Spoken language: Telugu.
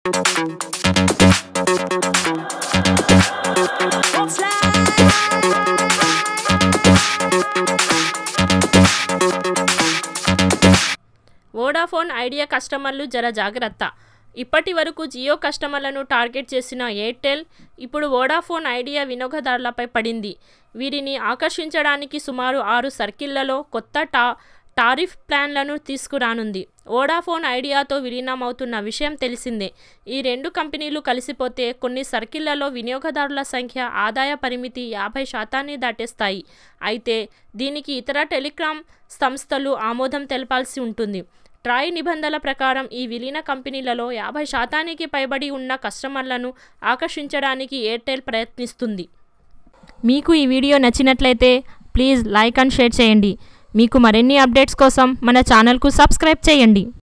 వోడాఫోన్ ఐడియా కస్టమర్లు జర జాగ్రత్త. ఇప్పటి వరకు జియో కస్టమర్లను టార్గెట్ చేసిన ఎయిర్టెల్ ఇప్పుడు వోడాఫోన్ ఐడియా వినియోగదారులపై పడింది. వీరిని ఆకర్షించడానికి సుమారు 6 సర్కిళ్లలో కొత్త టారిఫ్ ప్లాన్లను తీసుకురానుంది. వోడాఫోన్ ఐడియాతో విలీనమవుతున్న విషయం తెలిసిందే. ఈ 2 కంపెనీలు కలిసిపోతే కొన్ని సర్కిళ్లలో వినియోగదారుల సంఖ్య ఆదాయ పరిమితి 50% దాటేస్తాయి. అయితే దీనికి ఇతర టెలికాం సంస్థలు ఆమోదం తెలపాల్సి ఉంటుంది. ట్రాయ్ నిబంధనల ప్రకారం ఈ విలీన కంపెనీలలో 50% పైబడి ఉన్న కస్టమర్లను ఆకర్షించడానికి ఎయిర్టెల్ ప్రయత్నిస్తుంది. మీకు ఈ వీడియో నచ్చినట్లయితే ప్లీజ్ లైక్ అండ్ షేర్ చేయండి. మీకు మరిన్ని అప్డేట్స్ కోసం మన ఛానల్కు సబ్స్క్రైబ్ చేయండి.